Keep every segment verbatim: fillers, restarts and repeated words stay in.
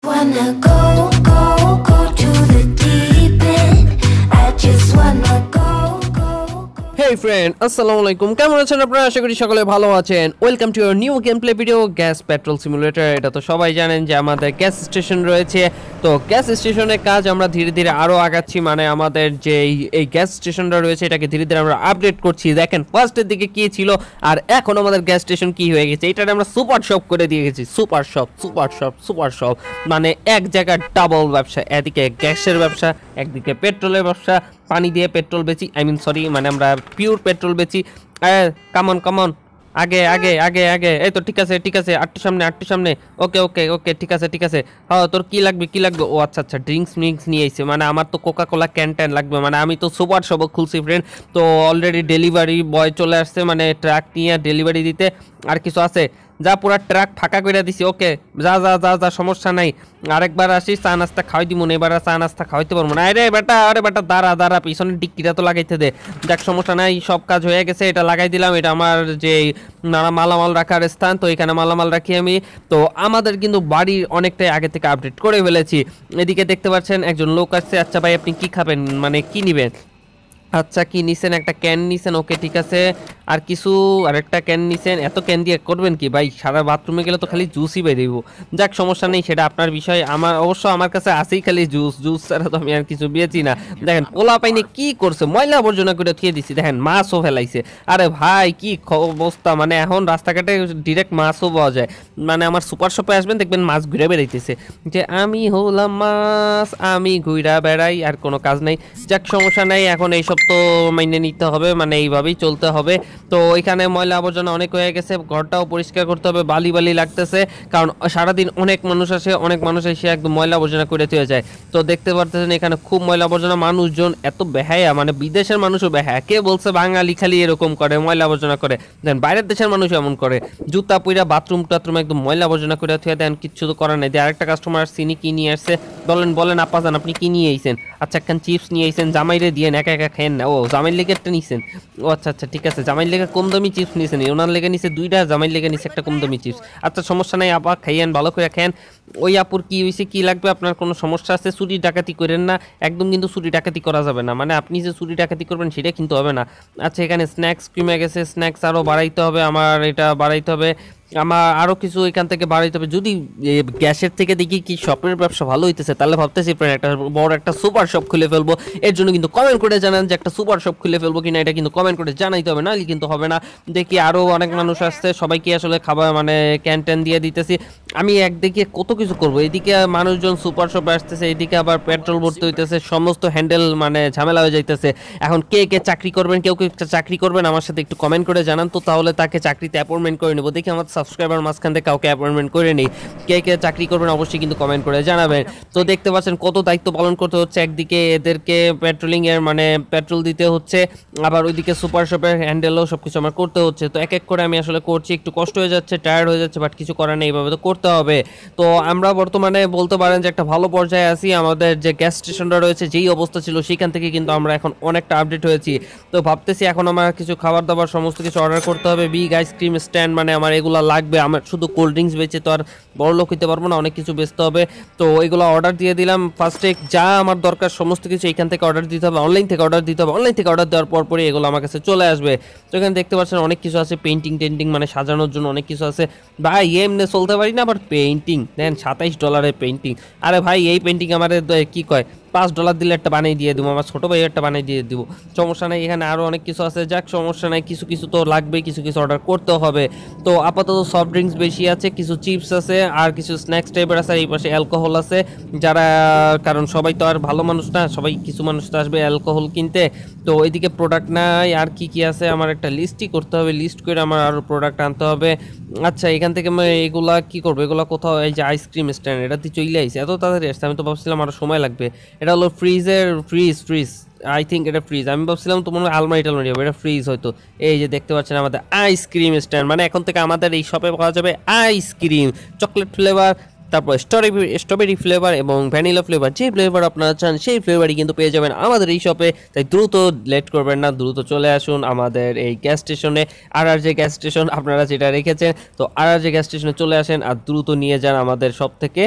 wanna go, go, go to the deep end. I just wanna go, go, go. Hey friend, আসসালামু আলাইকুম। কেমন আছেন আপনারা? আশা করি সকলে ভালো আছেন। Welcome to your new game play video gas petrol simulator. এটা তো সবাই জানেন যে আমাদের গ্যাস স্টেশন রয়েছে। তো গ্যাস স্টেশনের কাজ আমরা ধীরে ধীরে আরো আগাচ্ছি, মানে আমাদের যে এই গ্যাস স্টেশনটা রয়েছে এটাকে ধীরে ধীরে আমরা আপডেট করছি। দেখেন ফার্স্টের দিকে কি ছিল আর এখন আমাদের গ্যাস স্টেশন কি হয়ে গেছে। এটা আমরা সুপার শপ করে দিয়ে গেছি। Super shop super shop super shop মানে এক জায়গায় ডাবল ব্যবসা, এদিকে গ্যাসের ব্যবসা, একদিকে পেট্রোলের ব্যবসা। পানি দিয়ে পেট্রোল বেচি, আই মিন সরি মানে আমরা পিওর পেট্রোল বেচি। কামন কামন আগে আগে আগে আগে এই তো ঠিক আছে ঠিক আছে আটটু সামনে আটটু সামনে ওকে ওকে ওকে ঠিক আছে ঠিক আছে। হ্যাঁ তোর কি লাগবে কি লাগবে? ও আচ্ছা আচ্ছা ড্রিঙ্কস মিঙ্কস নিয়ে এসে, মানে আমার তো কোকা কোলা ক্যান ট্যান লাগবে, মানে আমি তো সুপার শপ খুলছি ফ্রেন্ড। তো অলরেডি ডেলিভারি বয় চলে আসছে, মানে ট্রাক নিয়ে ডেলিভারি দিতে। আর কিছু আছে? যা পুরা ট্রাক ফাঁকা করে দিছি। ওকে যা যা যা যা সমস্যা নাই। আরেকবার আসি চা নাস্তা খাওয়াই দিব না, এবার চা নাস্তা খাওয়াইতে পারবো না। আরে বেটা আরে বেটা দাঁড়া দাঁড়া, পিছনের ডিক্কিটা তো লাগাইতে দে। দেখ সমস্যা নাই, সব কাজ হয়ে গেছে। এটা লাগাই দিলাম, এটা আমার যে নানা মালামাল রাখার স্থান, তো এখানে মালামাল রাখি আমি। তো আমাদের কিন্তু বাড়ির অনেকটাই আগে থেকে আপডেট করে ফেলেছি। এদিকে দেখতে পাচ্ছেন একজন লোক আসছে। আচ্ছা ভাই আপনি কি খাবেন, মানে কি নেবেন? আচ্ছা কি নিছেন? একটা ক্যান নিছেন, ওকে ঠিক আছে। আর কিছু আরেকটা ক্যান নিছেন। এত ক্যান দিয়ে করবেন কি ভাই? সারা বাথরুমে গেলে তো খালি জুসই বেরিয়ে দেবো। যাক সমস্যা নেই, সেটা আপনার বিষয়। আমার অবশ্য আমার কাছে আসেই খালি জুস, জুস ছাড়া তো আমি আর কিছু বেচি না। দেখেন পোলা পাইনি কি করছে, ময়লা আবর্জনা করে থুয়ে দিছি। দেখেন মাছও ফেলাইছে। আরে ভাই কি অবস্থা, মানে এখন রাস্তাঘাটে ডিরেক্ট মাছও পাওয়া যায়। মানে আমার সুপার শপে আসবেন দেখবেন মাছ ঘুরে বেড়াইতেছে, যে আমি হলাম মাছ আমি ঘুরা বেড়াই, আর কোনো কাজ নাই। যাক সমস্যা নাই, এখন এইসব তো মাইনে নিতে হবে, মানে এইভাবেই চলতে হবে। তো এখানে ময়লা আবর্জনা অনেক হয়ে গেছে, ঘরটাও পরিষ্কার করতে হবে। বালি বালি লাগতেছে, কারণ সারাদিন অনেক মানুষ আসে, অনেক মানুষ এসে একদম ময়লা আবর্জনা করে থুয়ে যায়। তো দেখতে পারতেছেন এখানে খুব ময়লা আবর্জনা। মানুষজন এত বেহায়া, মানে বিদেশের মানুষও বেহায়া। কে বলছে বাঙালি খালি এরকম করে ময়লা আবর্জনা করে? দেন বাইরের দেশের মানুষ এমন করে, জুতা পুইরা বাথরুম টাথরুম একদম ময়লা আবর্জনা করে থুয়ে দেন, কিচ্ছু তো করার নাই। দিয়ে আরেকটা কাস্টমার চিনি কি নিয়ে আসছে, বলেন বলেন আপা যান আপনি কি নিয়ে আইছেন? আচ্ছা একখান চিপস নিয়ে আইছেন, জামাইরে দিয়ে একা একা খেয়েন না। ও জামাইর লেগে একটা নিছেন, ও আচ্ছা আচ্ছা ঠিক আছে। জামাইর লেগে কম দামি চিপস নিয়েছেন, ওনার লেগে নিছে দুইটা, জামাইর লেগে নিছে একটা কম দামি চিপস। আচ্ছা সমস্যা নাই আপা, খাইয়েন ভালো করে খেয়েন। ওই আপুর কি হয়েছে, কি লাগবে আপনার? কোনো সমস্যা আছে? চুরি ডাকাতি করেন না একদম, কিন্তু চুরি ডাকাতি করা যাবে না, মানে আপনি যে চুরি ডাকাতি করবেন সেটা কিন্তু হবে না। আচ্ছা এখানে স্ন্যাক্স কমে গেছে, স্ন্যাক্স আরও বাড়াইতে হবে, আমার এটা বাড়াইতে হবে, আমার আরও কিছু এখান থেকে বাড়াইতে হবে। যদি গ্যাসের থেকে দেখি কি শপের ব্যবসা ভালো হইতেছে, তাহলে ভাবতেছি ফ্রেন্ড একটা বড় একটা সুপার শপ খুলে ফেলবো। এর জন্য কিন্তু কমেন্ট করে জানান যে একটা সুপার শপ খুলে ফেলবো কিনা, এটা কিন্তু কমেন্ট করে জানাইতে হবে, নাহলে কিন্তু হবে না। দেখি আরও অনেক মানুষ আসছে, সবাইকে আসলে খাবার মানে ক্যান ট্যান দিয়ে দিতেছি। আমি একদিকে কত কিছু করবো, এদিকে মানুষজন সুপার শপে আসতেছে, এদিকে আবার পেট্রোল ভরতে হইতেছে, সমস্ত হ্যান্ডেল মানে ঝামেলা হয়ে যাইতেছে। এখন কে কে চাকরি করবেন, কেউ কেউ চাকরি করবেন আমার সাথে একটু কমেন্ট করে জানান তো, তাহলে তাকে চাকরিতে অ্যাপয়েন্টমেন্ট করে নেবো। দেখি আমার সাবস্ক্রাইবার মাঝখান থেকে কাউকে অ্যাপয়েন্টমেন্ট করে নেই। কে কে চাকরি করবেন অবশ্যই কিন্তু কমেন্ট করে জানাবেন। তো দেখতে পাচ্ছেন কত দায়িত্ব পালন করতে হচ্ছে, একদিকে এদেরকে পেট্রোলিং এর মানে পেট্রোল দিতে হচ্ছে, আবার ওইদিকে সুপার শপের হ্যান্ডেলও সবকিছু আমার করতে হচ্ছে। তো এক এক করে আমি আসলে করছি, একটু কষ্ট হয়ে যাচ্ছে, টায়ার্ড হয়ে যাচ্ছে, বাট কিছু করার নেই, এইভাবে তো করতে হবে। তো আমরা বর্তমানে বলতে পারেন যে একটা ভালো পর্যায়ে আছি। আমাদের যে গ্যাস স্টেশনটা রয়েছে যেই অবস্থা ছিল সেখান থেকে কিন্তু আমরা এখন অনেকটা আপডেট হয়েছি। তো ভাবতেছি এখন আমার কিছু খাবার দাবার সমস্ত কিছু অর্ডার করতে হবে। বিগ আইসক্রিম স্ট্যান্ড, মানে আমার এগুলো লাগবে। আমার শুধু কোল্ড ড্রিঙ্কস বেচে তো আর বড় লোক হইতে পারবো না, অনেক কিছু বেচতে হবে। তো এগুলো অর্ডার দিয়ে দিলাম। ফার্স্টে যা আমার দরকার সমস্ত কিছু এখান থেকে অর্ডার দিতে হবে, অনলাইন থেকে অর্ডার দিতে হবে। অনলাইন থেকে অর্ডার দেওয়ার পর পরে এগুলো আমার কাছে চলে আসবে। তো এখানে দেখতে পাচ্ছেন অনেক কিছু আছে, পেইন্টিং টেন্টিং মানে সাজানোর জন্য অনেক কিছু আছে। ভাই এমনি চলতে পারি না, আবার পেইন্টিং দেন সাতাইশ ডলারের পেইন্টিং। আরে ভাই এই পেইন্টিং আমার কি কয় পাঁচ ডলার দিলে একটা বানিয়ে দিয়ে দেবো, আমার ছোটো ভাই একটা বানিয়ে দিয়ে দিব, সমস্যা নাই। এখানে আরও অনেক কিছু আছে, যাক সমস্যা নাই, কিছু কিছু তো লাগবে, কিছু কিছু অর্ডার করতে হবে। তো আপাতত সফট ড্রিঙ্কস বেশি আছে, কিছু চিপস আছে, আর কিছু স্ন্যাক্স টাইপের আছে, আর এই পাশে অ্যালকোহল আছে। যারা কারণ সবাই তো আর ভালো মানুষ না, সবাই কিছু মানুষ তো আসবে অ্যালকোহল কিনতে। তো ওইদিকে প্রোডাক্ট নাই, আর কি কি আছে আমার একটা লিস্টই করতে হবে, লিস্ট করে আমার আরও প্রোডাক্ট আনতে হবে। আচ্ছা এখান থেকে আমি এগুলা কি করবো, এগুলো কোথাও এই যে আইসক্রিম স্ট্যান্ড এটা দিয়ে চলে আইসি, এত তাড়াতাড়ি আসছে, আমি তো ভাবছিলাম আরও সময় লাগবে। এটা হলো ফ্রিজের ফ্রিজ ফ্রিজ আই থিঙ্ক এটা ফ্রিজ, আমি ভাবছিলাম তো মনে হয় আলমারি টালমারি হবে, এটা ফ্রিজ হয়তো। এই যে দেখতে পাচ্ছেন আমাদের আইসক্রিম স্ট্যান্ড, মানে এখন থেকে আমাদের এই শপে পাওয়া যাবে আইসক্রিম, চকলেট ফ্লেভার, তারপর স্ট্রবেরি স্ট্রবেরি ফ্লেভার এবং ভ্যানিলা ফ্লেভার, যে ফ্লেভার আপনারা চান সেই ফ্লেভারই কিন্তু পেয়ে যাবেন আমাদের এই শপে। তাই দ্রুত লেট করবেন না, দ্রুত চলে আসুন আমাদের এই গ্যাস স্টেশনে। আর আর যে গ্যাস স্টেশন আপনারা যেটা রেখেছেন, তো আর আর যে গ্যাস স্টেশনে চলে আসেন আর দ্রুত নিয়ে যান আমাদের শপ থেকে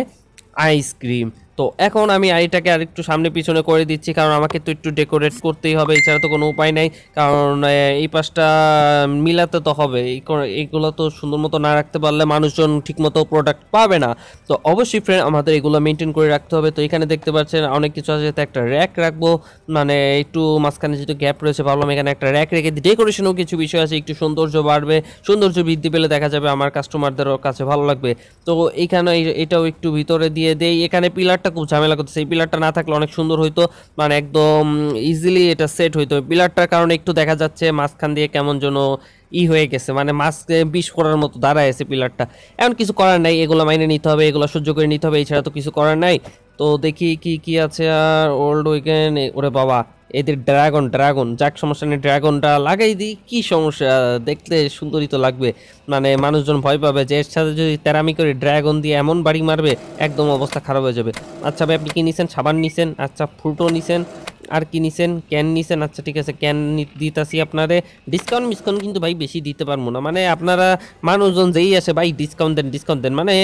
আইসক্রিম। তো এখন আমি এটাকে আরেকটু সামনে পিছনে করে দিচ্ছি, কারণ আমাকে তো একটু ডেকোরেট করতেই হবে, এছাড়া তো কোনো উপায় নাই। কারণ এই পাশটা মিলাতে তো হবে, এইগুলো তো সুন্দর মতো না রাখতে পারলে মানুষজন ঠিকমতো প্রোডাক্ট পাবে না। তো অবশ্যই ফ্রেন্ড আমাদের এগুলো মেনটেন করে রাখতে হবে। তো এখানে দেখতে পাচ্ছেন অনেক কিছু আছে, একটা র্যাক রাখবো, মানে একটু মাঝখানে যেহেতু গ্যাপ রয়েছে ভাবলাম এখানে একটা র্যাক রেখে দিই। ডেকোরেশনও কিছু বিষয় আছে, একটু সৌন্দর্য বাড়বে, সৌন্দর্য বৃদ্ধি পেলে দেখা যাবে আমার কাস্টমারদেরও কাছে ভালো লাগবে। তো এইখানে এটাও একটু ভিতরে দিয়ে দেই। এখানে পিলারটা খুব ঝামেলা করতেছে, এই পিলারটা না থাকলে অনেক সুন্দর হইতো, মানে একদম ইজিলি এটা সেট হইতো। পিলারটার কারণে একটু দেখা যাচ্ছে মাঝখান দিয়ে কেমন যেন ই হয়ে গেছে, মানে মাস্কে বিষ করার মতো দাঁড়ায় আছে পিলারটা। এমন কিছু করার নাই, এগুলো মাইনে নিতে হবে, এগুলো সহ্য করে নিতে হবে, এছাড়া তো কিছু করার নাই। তো দেখি কি কি আছে আর ওল্ড উইকেন্ড, ওরে বাবা এদের ড্রাগন ড্রাগন যাক সমস্যা নেই, ড্রাগনটা লাগাই দিই, কি সমস্যা, দেখতে সুন্দরই তো লাগবে, মানে মানুষজন ভয় পাবে যে এর সাথে যদি তেরামি করে ড্রাগন দিয়ে এমন বাড়ি মারবে একদম অবস্থা খারাপ হয়ে যাবে। আচ্ছা ভাই আপনি কি নিছেন, সাবান নিছেন, আচ্ছা ফ্রুটও নিছেন, আর কি নিছেন, ক্যান নিছেন, আচ্ছা ঠিক আছে ক্যান দিতেছি আপনারে। ডিসকাউন্ট মিসকাউন্ট কিন্তু ভাই বেশি দিতে পারবো না, মানে আপনারা মানুষজন যেই আসে ভাই ডিসকাউন্ট দেন ডিসকাউন্ট দেন, মানে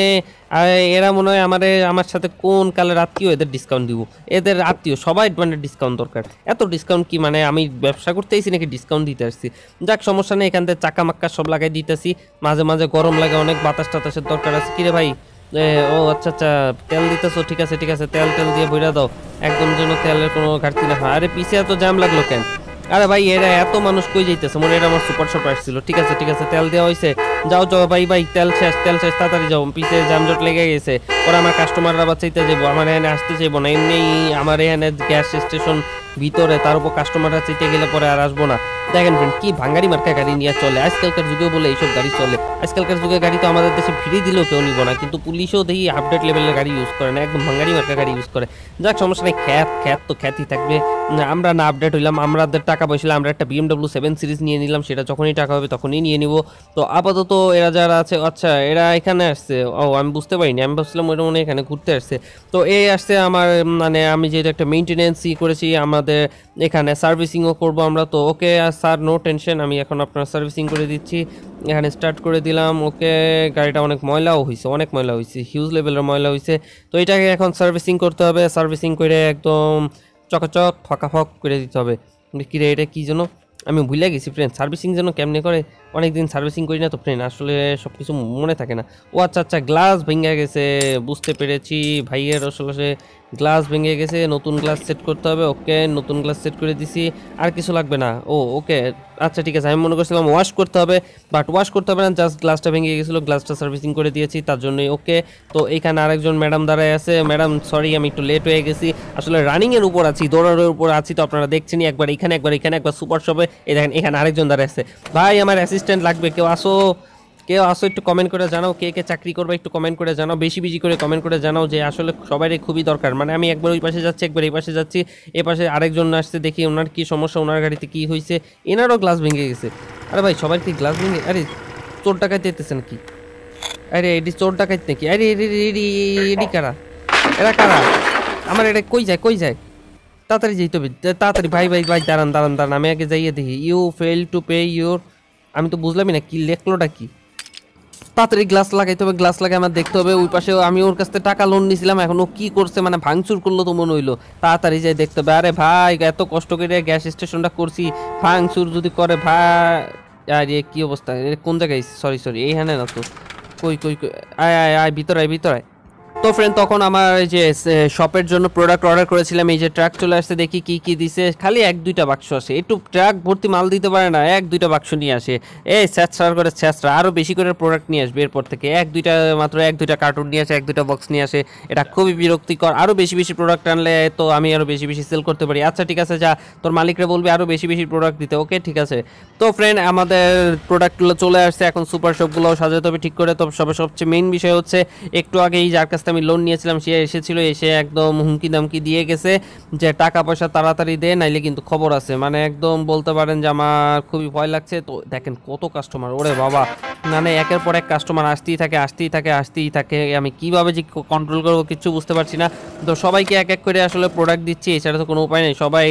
এরা মনে হয় আমার আমার সাথে কোন কালের আত্মীয় এদের ডিসকাউন্ট দিব, এদের আত্মীয় সবাই মানে ডিসকাউন্ট দরকার। এত ডিসকাউন্ট কি, মানে আমি ব্যবসা করতে এসেছি নাকি ডিসকাউন্ট দিতে আসছি। যাক সমস্যা নেই, এখান থেকে চাকা মাক্কা সব লাগাই দিতেছি, মাঝে মাঝে গরম লাগে অনেক, বাতাস টাতাসের দরকার আছে। কিরে ভাই ও আচ্ছা আচ্ছা তেল দিতেছো, ঠিক আছে ঠিক আছে তেল তেল দিয়ে ভইরা দাও, একদম যেন তেলের কোনো ঘাটতি না হয়। আরে পিছে এত জ্যাম লাগলো কেন? আরে ভাই এরা এত মানুষ কই যাইতেছে, মনে এটা আমার সুপার শপ আসছিল, ঠিক আছে ঠিক আছে তেল দেওয়া হয়েছে, যাও যাও ভাই ভাই তেল শেষ তেল শেষ তাড়াতাড়ি যাও, পিছে যানজট লেগে গেছে, পরে আমার কাস্টমাররা আবার চাইতে যাবো, আমার এখানে আসতে চাইবো না, এমনি আমার এখানে গ্যাস স্টেশন ভিতরে, তার উপর কাস্টমাররা চাইতে গেলে পরে আর আসবো না। দেখেন ফ্রেন্ড কি ভাঙ্গারি মার্কা গাড়ি নিয়ে চলে, আজকালকার যুগে বলে এইসব গাড়ি চলে। আজকালকার যুগে গাড়ি তো আমাদের দেশে ফ্রি দিলেও কেউ নিব না, কিন্তু পুলিশও দেখি আপডেট লেভেলের গাড়ি ইউজ করে না, একদম ভাঙ্গারি মার্কা গাড়ি ইউজ করে। যাক সমস্যা নেই, খ্যাত খ্যাত তো খ্যাতই থাকবে, আমরা না আপডেট হইলাম, আমাদের টাকা পয়সা আমরা একটা বিএমডব্লিউ সেভেন সিরিজ নিয়ে নিলাম, সেটা যখনই টাকা হবে তখনই নিয়ে নিব। তো আপাতত এরা যারা আছে, আচ্ছা এরা এখানে আসছে, ও আমি বুঝতে পারিনি, আমি ভাবছিলাম ওইটা মনে এখানে ঘুরতে আসছে। তো এই আসছে আমার, মানে আমি যেহেতু একটা মেনটেনেন্সই করেছি, আমাদের এখানে সার্ভিসিংও করব আমরা। তো ওকে স্যার নো টেনশন, আমি এখন আপনার সার্ভিসিং করে দিচ্ছি, এখানে স্টার্ট করে দিলাম। ওকে গাড়িটা অনেক ময়লাও হয়েছে, অনেক ময়লা হয়েছে, হিউজ লেভেলের ময়লা হয়েছে। তো এটাকে এখন সার্ভিসিং করতে হবে, সার্ভিসিং করে একদম চকাচক ফকাফক করে দিতে হবে। কিরে এটা কী যেন আমি ভুলে গেছি ফ্রেন্ড, সার্ভিসিং যেন কেমনে করে, অনেক দিন সার্ভিসিং করি না তো ফ্রেন্ড, আসলে সব কিছু মনে থাকে না। ও আচ্ছা আচ্ছা গ্লাস ভেঙে গেছে, বুঝতে পেরেছি ভাইয়ের আসলে গ্লাস ভেঙে গেছে, নতুন গ্লাস সেট করতে হবে। ওকে নতুন গ্লাস সেট করে দিছি, আর কিছু লাগবে না। ও ওকে আচ্ছা ঠিক আছে, আমি মনে করছিলাম ওয়াশ করতে হবে, বাট ওয়াশ করতে হবে না, জাস্ট গ্লাসটা ভেঙে গেছিলো, গ্লাসটা সার্ভিসিং করে দিয়েছি তার জন্যই। ওকে তো এখানে আরেকজন ম্যাডাম দাঁড়ায় আছে, ম্যাডাম সরি আমি একটু লেট হয়ে গেছি, আসলে রানিংয়ের উপর আছি, দৌড়ানোর উপর আছি, তো আপনারা দেখছেনই, একবার এখানে একবার এখানে একবার সুপার শপে, এই দেখেন এখানে আরেকজন দাঁড়ায় আছে। ভাই আমার অ্যাসিস্ট্যান্ট লাগবে, কেউ আসো কেউ আসো একটু কমেন্ট করে জানাও, কে কে চাকরি করবে একটু কমেন্ট করে জানাও, বেশি বেশি করে কমেন্ট করে জানাও, যে আসলে সবারই খুবই দরকার। মানে আমি একবার ওই পাশে যাচ্ছি, একবার এই পাশে যাচ্ছি, এ পাশে আরেকজন আসছে, দেখি ওনার কি সমস্যা, ওনার গাড়িতে কি হয়েছে, এনারও গ্লাস ভেঙে গেছে। আরে ভাই সবার কি গ্লাস ভেঙে, আরে চোর ডাকাইতে যেতেছে নাকি, আরে এটি চোর ডাকাইতে নাকি, আরে এডি কারা, এরা কারা, আমার এটা কই যায় কই যায়, তাড়াতাড়ি যেতে হবে তাড়াতাড়ি, ভাই ভাই ভাই দাঁড়ান দাঁড়ান দাঁড়ান, আমি আগে যাইয়ে দেখি। You fail to pay your, আমি তো বুঝলামই না কি লেখলোটা কি, তাড়াতাড়ি গ্লাস লাগাইতে হবে, গ্লাস লাগাই আমার দেখতে হবে। ওই পাশে আমি ওর কাছ থেকে টাকা লোন নিয়েছিলাম, এখন ও কি করছে, মানে ভাঙচুর করলো তো মনে হইলো, তাড়াতাড়ি যাই দেখতে হবে। আরে ভাই এত কষ্ট করে গ্যাস স্টেশনটা করছি, ভাঙচুর যদি করে ভাই, আর এ কি অবস্থা, কোন জায়গায়, সরি সরি এইখানে না তো, কই কই কই, আয় আয় আয় ভিতরে আয় ভিতরে। তো ফ্রেন্ড তখন আমার যে শপের জন্য প্রোডাক্ট অর্ডার করেছিলাম, এই যে ট্রাক চলে আসছে, দেখি কি কি দিছে, খালি এক দুইটা বাক্স আসে, একটু ট্রাক ভর্তি মাল দিতে পারে না, এক দুইটা বাক্স নিয়ে আসে, এই স্যাঁচড়ার করে স্যাঁচড়া, আরও বেশি করে প্রোডাক্ট নিয়ে আসবে এরপর থেকে, এক দুইটা মাত্র এক দুইটা কার্টুন নিয়ে আসে, এক দুইটা বক্স নিয়ে আসে, এটা খুবই বিরক্তিকর। আরও বেশি বেশি প্রোডাক্ট আনলে তো আমি আরও বেশি বেশি সেল করতে পারি। আচ্ছা ঠিক আছে যা, তোর মালিকরা বলবে আরও বেশি বেশি প্রোডাক্ট দিতে। ওকে ঠিক আছে। তো ফ্রেন্ড আমাদের প্রোডাক্টগুলো চলে আসছে, এখন সুপার শপগুলো সাজাতে হবে ঠিক করে। তো সবে সবচেয়ে মেইন বিষয় হচ্ছে, একটু আগে এই যার কাছ থেকে আমি লোন নিয়েছিলাম সে এসেছিল, এসে একদম হুমকি দামকি দিয়ে গেছে যে টাকা পয়সা তাড়াতাড়ি দে, নাইলে কিন্তু খবর আছে, মানে একদম বলতে পারেন যে আমার খুবই ভয় লাগছে। তো দেখেন কত কাস্টমার, ওরে বাবা, মানে একের পর এক কাস্টমার আসতেই থাকে আসতেই থাকে আসতেই থাকে, আমি কিভাবে যে কন্ট্রোল করবো কিচ্ছু বুঝতে পারছি না। তো সবাইকে এক এক করে আসলে প্রোডাক্ট দিচ্ছি, এছাড়া তো কোনো উপায় নেই, সবাই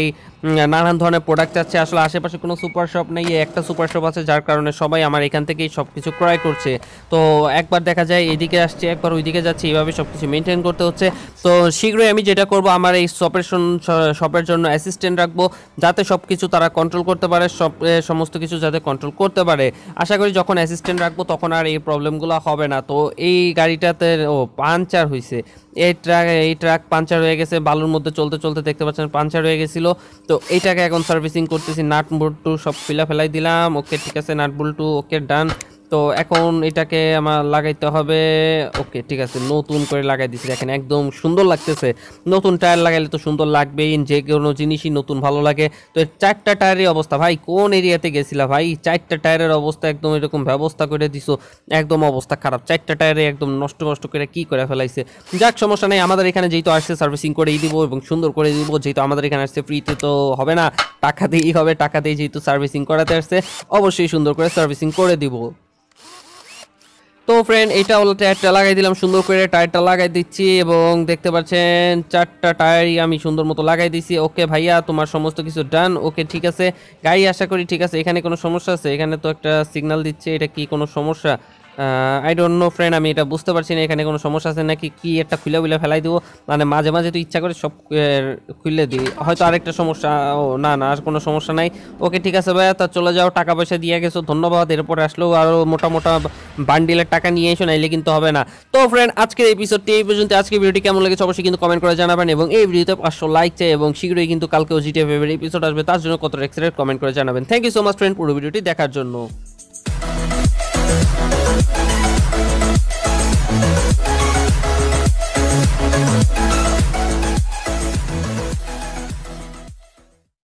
নানান ধরনের প্রোডাক্ট আছে। আসলে আশেপাশে কোনো সুপার শপ নেই, একটা সুপার শপ আছে, যার কারণে সবাই আমার এখান থেকেই সব কিছু ক্রয় করছে। তো একবার দেখা যায় এদিকে আসছে, একবার ওইদিকে যাচ্ছে, এইভাবে সব কিছু মেনটেন করতে হচ্ছে। তো শীঘ্রই আমি যেটা করব, আমার এই শপের শপের জন্য অ্যাসিস্ট্যান্ট রাখবো, যাতে সব কিছু তারা কন্ট্রোল করতে পারে, সব সমস্ত কিছু যাতে কন্ট্রোল করতে পারে। আশা করি যখন অ্যাসিস্ট্যান্ট রাখবো তখন আর এই প্রবলেমগুলো হবে না। তো এই গাড়িটাতে ও পাঞ্চার হয়েছে, এই ট্রাক এই ট্রাক পাঞ্চার হয়ে গেছে, বালুর মধ্যে চলতে চলতে দেখতে পাচ্ছেন পাঞ্চার হয়ে গেছিলো। তো এইটাকে এখন সার্ভিসিং করতেছি, নাট বল্টু সব ফিলা ফেলাই দিলাম। ওকে ঠিক আছে, নাট বল্টু ওকে ডান। তো এখন এটাকে আমার লাগাইতে হবে। ওকে ঠিক আছে, নতুন করে লাগাই দিচ্ছি, দেখেন একদম সুন্দর লাগতেছে। নতুন টায়ার লাগাইলে তো সুন্দর লাগবেই, যে কোনো জিনিসই নতুন ভালো লাগে। তো চারটা টায়ারের অবস্থা, ভাই কোন এরিয়াতে গেছিলা ভাই? চারটা টায়ারের অবস্থা একদম এরকম ব্যবস্থা করে দিছো, একদম অবস্থা খারাপ। চারটা টায়ারে একদম নষ্ট নষ্ট করে কি করে ফেলাইছে। যাক সমস্যা নেই, আমাদের এখানে যেহেতু আসছে সার্ভিসিং করেই দিব এবং সুন্দর করে দিব। যেহেতু আমাদের এখানে আসছে ফ্রিতে তো হবে না, টাকা দিয়েই হবে। টাকা দিয়ে যেহেতু সার্ভিসিং করাতে আসছে, অবশ্যই সুন্দর করে সার্ভিসিং করে দিব। তো ফ্রেন্ড, এটা হলো টায়ারটা লাগাই দিলাম, সুন্দর করে টায়ারটা লাগাই দিচ্ছি এবং দেখতে পাচ্ছেন চারটা টায়ারই আমি সুন্দর মতো লাগাই দিচ্ছি। ওকে ভাইয়া, তোমার সমস্ত কিছু ডান। ওকে ঠিক আছে গাড়ি, আশা করি ঠিক আছে। এখানে কোনো সমস্যা আছে? এখানে তো একটা সিগন্যাল দিচ্ছে, এটা কি কোনো সমস্যা? আই ডোন্ট নো ফ্রেন্ড, আমি এটা বুঝতে পারছি না এখানে কোনো সমস্যা আছে নাকি কি। একটা খুলে খুলে ফেলাই দিব, মানে মাঝে মাঝে তো ইচ্ছা করে সব খুলে দিই, হয়তো আরেকটা সমস্যা। ও না না, আর কোনো সমস্যা নাই। ওকে ঠিক আছে ভাইয়া, তা চলে যাও, টাকা পয়সা দিয়ে গেছো, ধন্যবাদ। এরপরে আসলেও আরও মোটা মোটা বান্ডিলের টাকা নিয়ে এসো, নাইলে কিন্তু হবে না। তো ফ্রেন্ড, আজকের এপিসোডটি এই পর্যন্ত। আজকের ভিডিওটি কেমন লেগেছে অবশ্যই কিন্তু কমেন্ট করে জানাবেন এবং এই ভিডিওতে পাঁচশো লাইক চাই এবং শীঘ্রই কিন্তু কালকেও জিটিএফ এর এপিসোড আসবে, তার জন্য কত এক্সেলেন্ট কমেন্ট করে জানাবেন। Thank you so much friend পুরো ভিডিওটি দেখার জন্য।